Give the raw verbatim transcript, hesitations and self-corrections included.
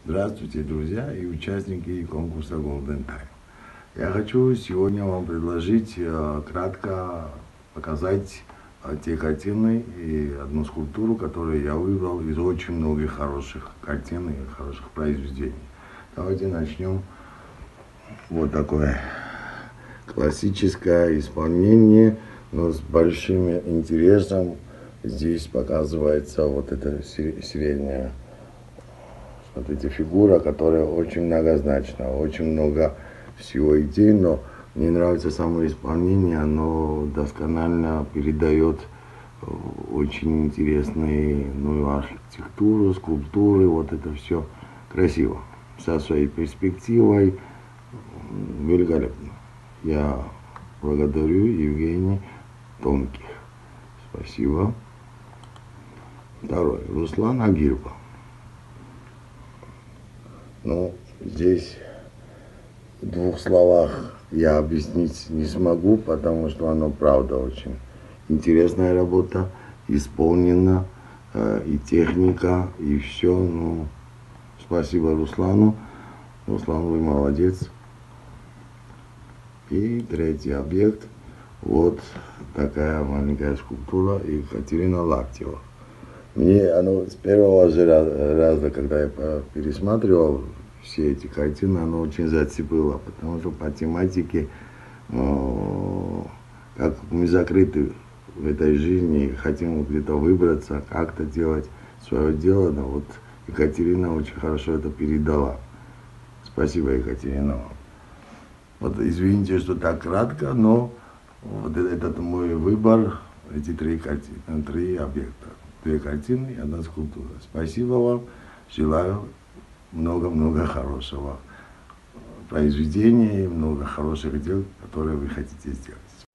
Здравствуйте, друзья и участники конкурса Golden Time. Я хочу сегодня вам предложить э, кратко показать э, те картины и одну скульптуру, которую я выбрал из очень многих хороших картин и хороших произведений. Давайте начнем. Вот такое классическое исполнение, но с большим интересом. Здесь показывается вот эта средняя, смотрите, фигура, которая очень многозначна, очень много всего идей, но мне нравится само исполнение, оно досконально передает очень интересные, ну, архитектуру, скульптуры, вот это все красиво, со своей перспективой, великолепно. Я благодарю Евгений Тонких. Спасибо. Второй. Руслан Агирба. Ну, здесь в двух словах я объяснить не смогу, потому что оно правда очень интересная работа, исполнена, э, и техника, и все. Ну, спасибо Руслану. Руслан, вы молодец. И третий объект. Вот такая маленькая скульптура Екатерина Лаптева. Мне оно с первого же раза, когда я пересматривал все эти картины, оно очень зацепило, потому что по тематике, э, как мы закрыты в этой жизни, хотим где-то выбраться, как-то делать свое дело, но вот Екатерина очень хорошо это передала. Спасибо, Екатерина. Вот извините, что так кратко, но вот этот мой выбор, эти три картины, три объекта. Две картины и одна скульптура. Спасибо вам. Желаю много-много хорошего произведения и много хороших дел, которые вы хотите сделать.